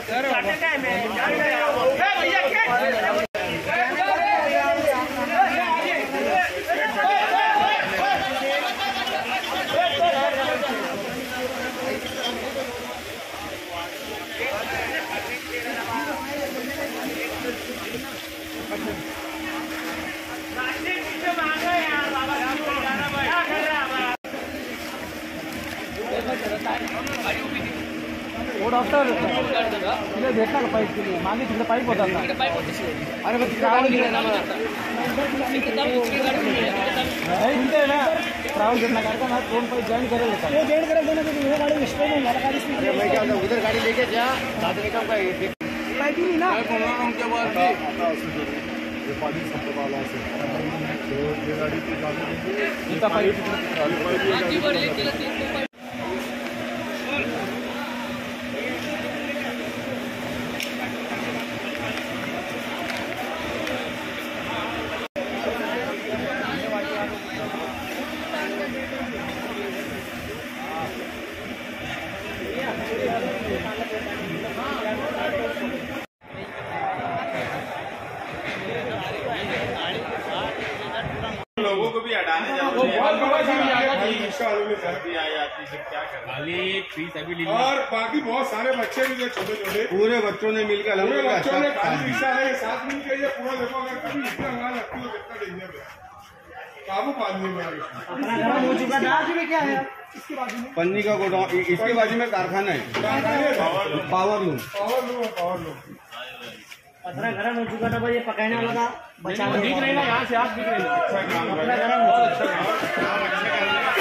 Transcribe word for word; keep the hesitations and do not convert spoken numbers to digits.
वो डॉक्टर तिला भेटला का पाईप केली मागे तिकडे पाईप होता ना अरे मग तिकडे गाडी गेली ना ट्रैवल करना करता ना दोन पाईप जॉइन करेल होता वो जॉइन करेल ना तो वो गाड़ी स्टॉप हो गया गाड़ी स्पीड मैं क्या होता उधर गाड़ी लेके जा साथ में काम का पाइप नहीं ना उनके बाद ये पानी सब वाला से तो ये गाड़ी की गाड़ी इतना पाइप आगे बढ़ एक लोगों को भी हटाने और बाकी बहुत सारे बच्चे भी थे छोटे छोटे पूरे बच्चों ने मिलकर पूरे बच्चों ने खाली रिक्शा के साथ मिलकर ये पूरा देखो अगर कभी इतना आवाज लगती हो कितना डेंजर है काबू पानी में हो चुका था क्या है इसके बाजू में पन्नी का गोडाउन इसके बाजू में कारखाना है power loom power loom power loom पथरा गरम हो चुका था भाई ये पकाने वाला था बचा दिख रही ना यहाँ से आप दिख रही अच्छा काम कर रहे हैं बहुत अच्छा काम